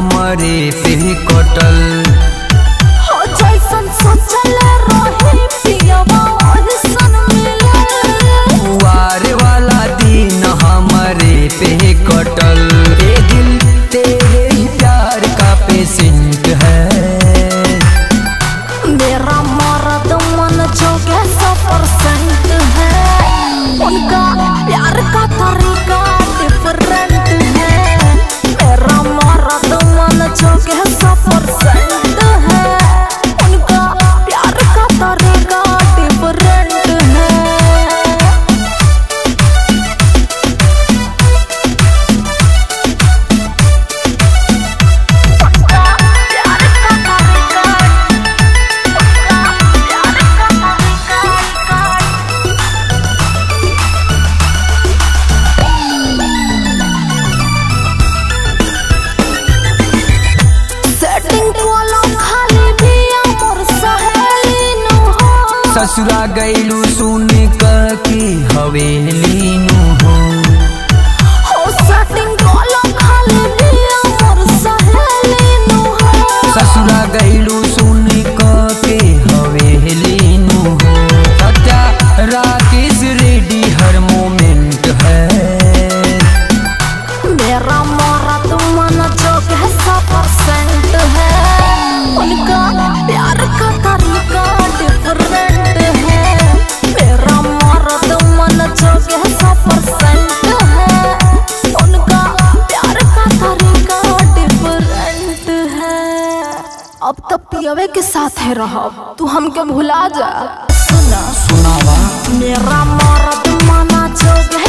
हमरे पे कटल। हो जैसन सोचल रही पियवा ओहसन मिलल। कुआर वाला दिन हमरे पे कटल। ए दिल तेरे ही प्यार का पेशेंट है। मेरा मर्द मन जो के 100% है। उनका प्यार का तरीका डिफरेंट है। मेरा मर्द मन जो के 100% है। उनका प्यार का तरीका डिफरेंट है। ससुरा गैलू सुन की हवेली नु हो। सेटिंग कोलो खाली दिया मोर सहेली नु हो। ससुरा गैलू सुन के हवेली नु हो। सत्या राकेश रेडी हर मोमेंट है। मेरा मर्द मन जो के 100% है। उनका प्यार का तरीका डिफरेंट है। मेरा मर्द मन जो के 100% है। उनका प्यार का तरीका डिफरेंट है। अब तो पियवे के साथ है रहब, तू हमके भुला जा। सुना सुनावा। मेरा मर्द मन जो के